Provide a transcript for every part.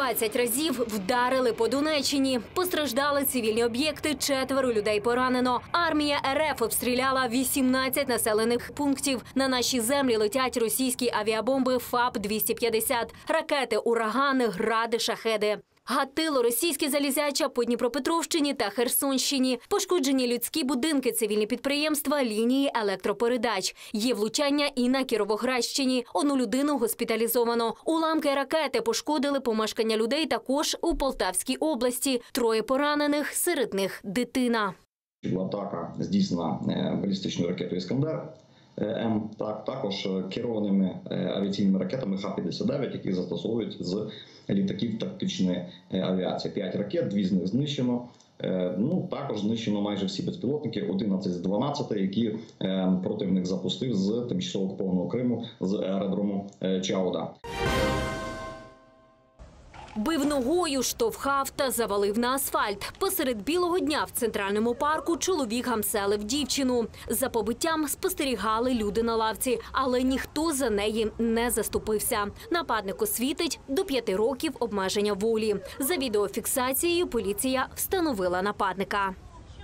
20 разів вдарили по Донеччині. Постраждали цивільні об'єкти, 4 людей поранено. Армія РФ обстріляла 18 населених пунктів. На наші землі летять російські авіабомби ФАБ-250, ракети «Урагани», «Гради», «Шахеди». Гатило російське залізяча по Дніпропетровщині та Херсонщині. Пошкоджені людські будинки, цивільні підприємства, лінії електропередач. Є влучання і на Кіровоградщині. 1 людину госпіталізовано. Уламки ракети пошкодили помешкання людей також у Полтавській області. 3 поранених, серед них дитина. Атака здійснена балістичною ракетою «Іскандер». Також керованими авіаційними ракетами Х-59, які застосовують з літаків тактичної авіації. 5 ракет, 2 з них знищено. Також знищено майже всі безпілотники, 11 з 12, які противник запустив з тимчасово окупованого Криму, з аеродрому Чауда. Бив ногою, штовхав та завалив на асфальт. Посеред білого дня в Центральному парку чоловік гамселив дівчину. За побиттям спостерігали люди на лавці, але ніхто за неї не заступився. Нападнику світить до 5 років обмеження волі. За відеофіксацією поліція встановила нападника.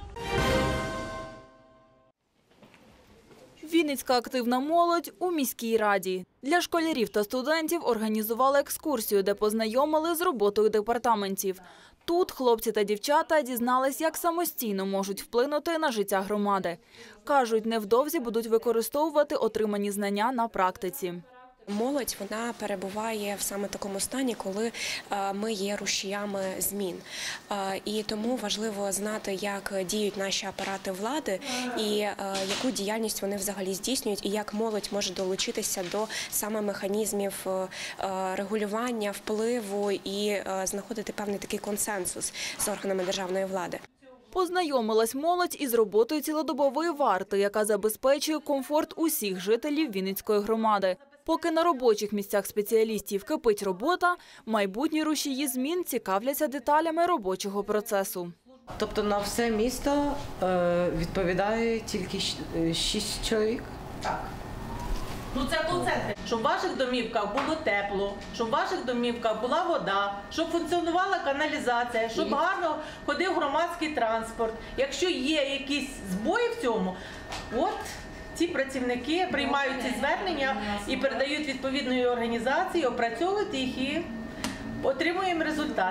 Вінницька активна молодь у міській раді. Для школярів та студентів організували екскурсію, де познайомили з роботою департаментів. Тут хлопці та дівчата дізнались, як самостійно можуть вплинути на життя громади. Кажуть, невдовзі будуть використовувати отримані знання на практиці. Молодь, вона перебуває в саме такому стані, коли ми є рушіями змін. І тому важливо знати, як діють наші апарати влади і яку діяльність вони взагалі здійснюють, і як молодь може долучитися до саме механізмів регулювання, впливу і знаходити певний такий консенсус з органами державної влади. Познайомилась молодь із роботою цілодобової варти, яка забезпечує комфорт усіх жителів Вінницької громади. Поки на робочих місцях спеціалістів кипить робота, майбутні рушії змін цікавляться деталями робочого процесу. Тобто на все місто відповідає тільки 6 чоловік? Так. Це концентри. Щоб в ваших домівках було тепло, щоб в ваших домівках була вода, щоб функціонувала каналізація, щоб гарно ходив громадський транспорт. Якщо є якісь збої в цьому, ці працівники приймають ці звернення і передають відповідної організації, опрацьовують їх і отримуємо результат.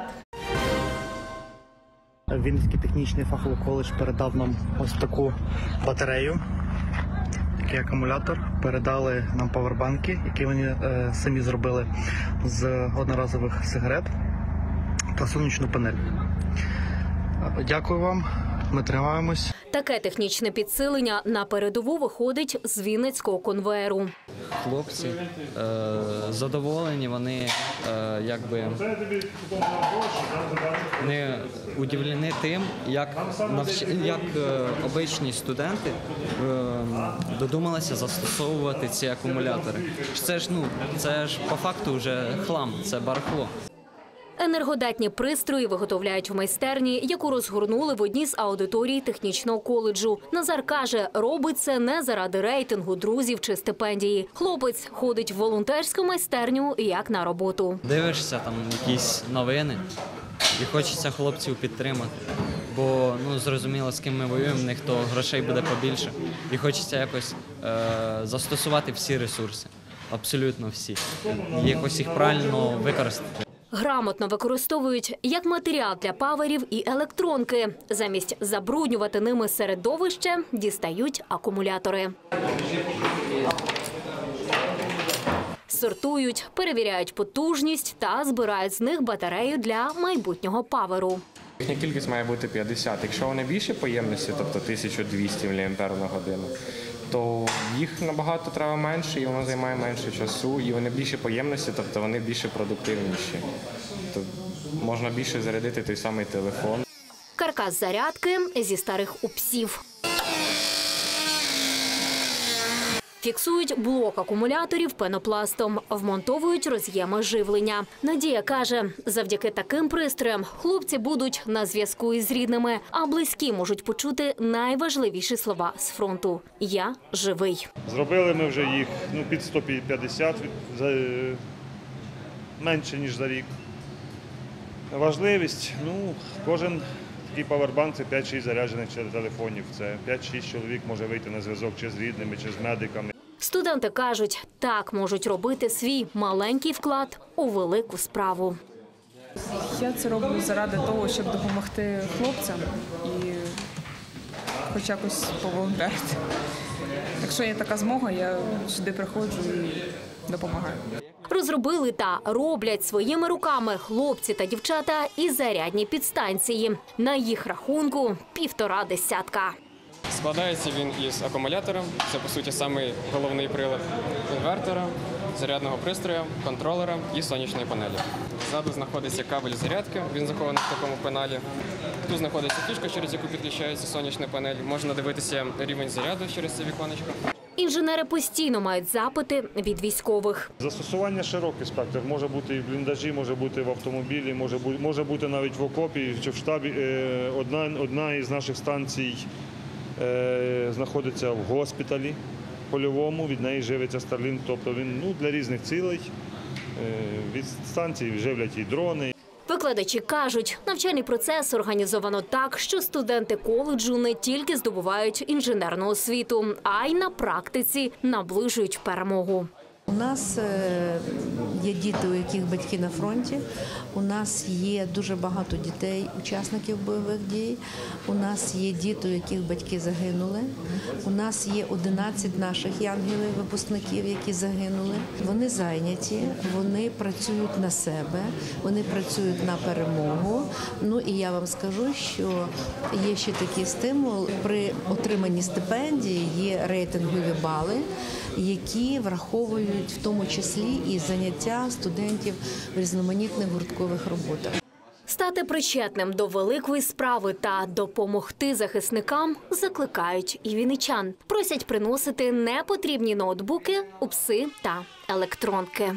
Вінницький технічний фаховий коледж передав нам ось таку батарею, такий акумулятор. Передали нам павербанки, які вони самі зробили з одноразових сигарет та сонячну панель. Дякую вам, ми тримаємось. Таке технічне підсилення на передову виходить з Вінницького конвеєру. Хлопці задоволені, вони не удивлені тим, як обичні студенти додумалися застосовувати ці акумулятори. Це ж по факту вже хлам, це барахло. Енергодатні пристрої виготовляють в майстерні, яку розгорнули в одній з аудиторій технічного коледжу. Назар каже, робить це не заради рейтингу, друзів чи стипендії. Хлопець ходить в волонтерську майстерню як на роботу. Дивишся там якісь новини і хочеться хлопців підтримати. Бо зрозуміло, з ким ми воюємо, в них то грошей буде побільше. І хочеться якось застосувати всі ресурси, абсолютно всі. І якось їх правильно використати. Грамотно використовують як матеріал для паверів і електронки. Замість забруднювати ними середовище, дістають акумулятори. Сортують, перевіряють потужність та збирають з них батарею для майбутнього паверу. Їхня кількість має бути 50. Якщо вони більше поємності, тобто 1200 мАч, то їх набагато треба менше, і воно займає менше часу, і вони більше поємності, тобто вони більше продуктивніші. Тобто можна більше зарядити той самий телефон. Каркас зарядки зі старих УПСів. Фіксують блок акумуляторів пенопластом, вмонтовують роз'єми живлення. Надія каже, завдяки таким пристроям хлопці будуть на зв'язку із рідними, а близькі можуть почути найважливіші слова з фронту – «Я живий». Зробили ми вже їх під 150, менше, ніж за рік. Важливість, кожен такий павербанк – це 5-6 заряджених телефонів, це 5-6 чоловік може вийти на зв'язок чи з рідними, чи з медиками. Студенти кажуть, так можуть робити свій маленький вклад у велику справу. Я це роблю заради того, щоб допомогти хлопцям і хоч якось поволонтерити. Якщо є така змога, я сюди приходжу і допомагаю. Розробили та роблять своїми руками хлопці та дівчата і зарядні підстанції. На їх рахунку 1,5 десятка. Складається він із акумулятора, це по суті самий головний прилад, інвертора, зарядного пристрою, контролера і сонячної панелі. Ззаду знаходиться кабель зарядки, він захований в такому панелі. Тут знаходиться фішка, через яку підключається сонячна панель. Можна дивитися рівень заряду через це віконечко. Інженери постійно мають запити від військових. Застосування широкий спектр. Може бути і в бліндажі, може бути в автомобілі, може бути навіть в окопі чи в штабі. Одна із наших станцій знаходиться в госпіталі польовому, від неї живиться Starlink, тобто він для різних цілей. Від станції живлять і дрони. Викладачі кажуть, навчальний процес організовано так, що студенти коледжу не тільки здобувають інженерну освіту, а й на практиці наближують перемогу. У нас є діти, у яких батьки на фронті, у нас є дуже багато дітей, учасників бойових дій, у нас є діти, у яких батьки загинули, у нас є 11 наших янголів, випускників, які загинули. Вони зайняті, вони працюють на себе, вони працюють на перемогу. І я вам скажу, що є ще такий стимул. При отриманні стипендії є рейтингові бали, які враховують в тому числі і заняття студентів в різноманітних гурткових роботах. Стати причетним до великої справи та допомогти захисникам закликають і вінничан. Просять приносити непотрібні ноутбуки, упси та електронки.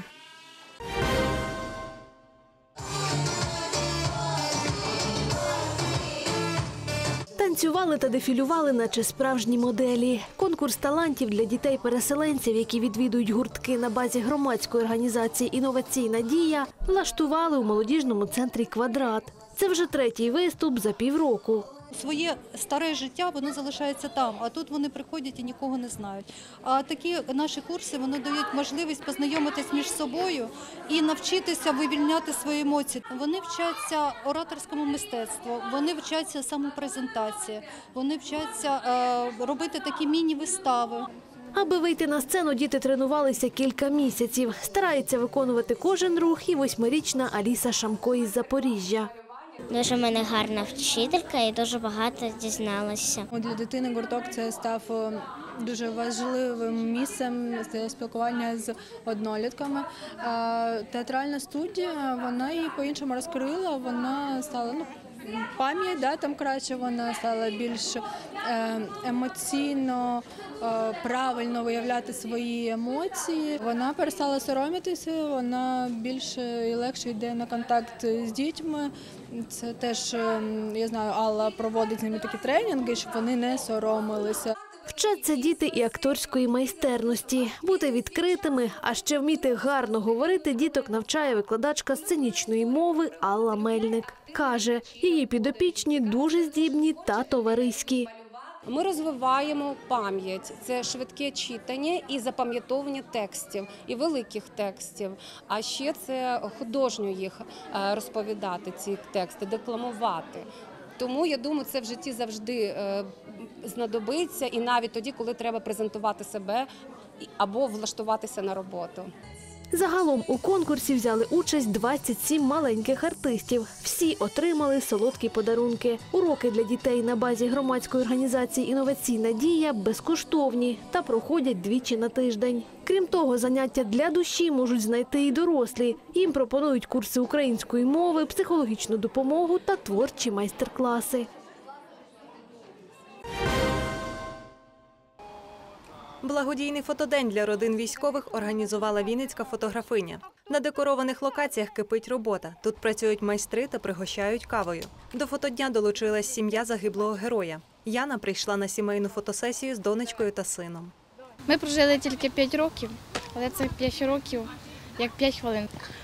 Танцювали та дефілювали, наче справжні моделі. Конкурс талантів для дітей-переселенців, які відвідують гуртки на базі громадської організації «Інноваційна дія», влаштували у молодіжному центрі «Квадрат». Це вже 3-й виступ за півроку. Своє старе життя, воно залишається там, а тут вони приходять і нікого не знають. А такі наші курси, вони дають можливість познайомитись між собою і навчитися вивільняти свої емоції. Вони вчаться ораторському мистецтву, вони вчаться самопрезентації, вони вчаться робити такі міні-вистави. Аби вийти на сцену, діти тренувалися кілька місяців. Старається виконувати кожен рух і 8-річна Аліса Шамко із Запоріжжя. Дуже в мене гарна вчителька і дуже багато дізналася. Для дитини гурток це став дуже важливим місцем спілкування з однолітками. Театральна студія, вона її по-іншому розкрила, вона стала пам'ять, там краще, вона стала більш емоційно, правильно виявляти свої емоції. Вона перестала соромитися, вона більше і легше йде на контакт з дітьми. Це теж, я знаю, Алла проводить з ними такі тренінги, щоб вони не соромилися. Вчаться діти і акторської майстерності. Бути відкритими, а ще вміти гарно говорити діток навчає викладачка сценічної мови Алла Мельник. Каже, її підопічні дуже здібні та товариські. Ми розвиваємо пам'ять, це швидке читання і запам'ятовування текстів, і великих текстів. А ще це художньо їх розповідати, ці тексти, декламувати. Тому, я думаю, це в житті завжди знадобиться, і навіть тоді, коли треба презентувати себе або влаштуватися на роботу. Загалом у конкурсі взяли участь 27 маленьких артистів. Всі отримали солодкі подарунки. Уроки для дітей на базі громадської організації «Інноваційна дія» безкоштовні та проходять двічі на тиждень. Крім того, заняття для душі можуть знайти і дорослі. Їм пропонують курси української мови, психологічну допомогу та творчі майстер-класи. Благодійний фотодень для родин військових організувала вінницька фотографиня. На декорованих локаціях кипить робота. Тут працюють майстри та пригощають кавою. До фотодня долучилась сім'я загиблого героя. Яна прийшла на сімейну фотосесію з донечкою та сином. Ми прожили тільки 5 років, але це 5 років, як 5 хвилин.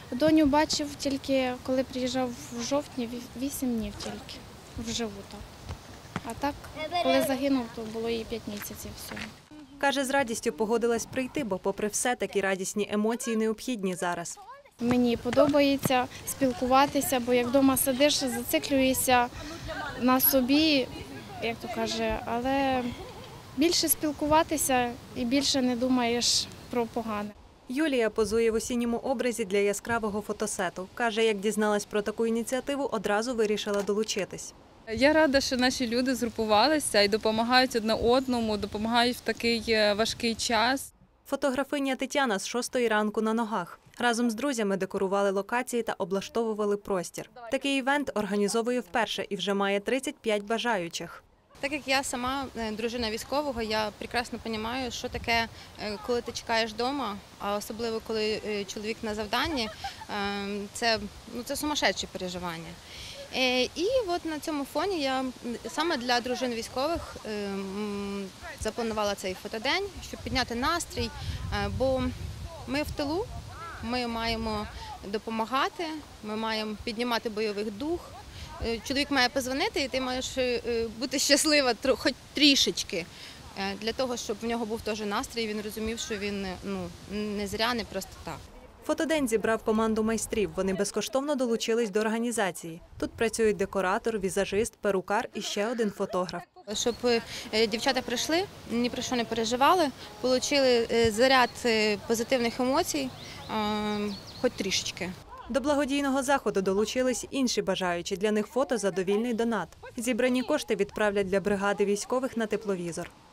Доню бачив тільки, коли приїжджав в жовтні, 8 днів тільки, вживу так. А так, коли загинув, то було їй 5 місяців всього. Каже, з радістю погодилась прийти, бо попри все такі радісні емоції необхідні зараз. Мені подобається спілкуватися, бо як вдома сидиш, зациклюєшся на собі, як то каже, але більше спілкуватися і більше не думаєш про погане. Юлія позує в осінньому образі для яскравого фотосету. Каже, як дізналась про таку ініціативу, одразу вирішила долучитись. Я рада, що наші люди згрупувалися і допомагають одне одному, допомагають в такий важкий час. Фотографиня Тетяна з 6-ї ранку на ногах. Разом з друзями декорували локації та облаштовували простір. Такий івент організовує вперше і вже має 35 бажаючих. Так як я сама дружина військового, я прекрасно розумію, що таке, коли ти чекаєш вдома, а особливо коли чоловік на завданні, це сумасшедші переживання. І от на цьому фоні я саме для дружин військових запланувала цей фотодень, щоб підняти настрій, бо ми в тилу, ми маємо допомагати, ми маємо піднімати бойовий дух. Чоловік має позвонити, і ти маєш бути щаслива хоч трішечки, для того, щоб в нього був теж настрій, і він розумів, що він не зря, не просто так. Фотодень зібрав команду майстрів. Вони безкоштовно долучились до організації. Тут працюють декоратор, візажист, перукар і ще один фотограф. Щоб дівчата прийшли, ні про що не переживали, отримали заряд позитивних емоцій, хоч трішечки. До благодійного заходу долучились інші бажаючі. Для них фото за довільний донат. Зібрані кошти відправлять для бригади військових на тепловізор.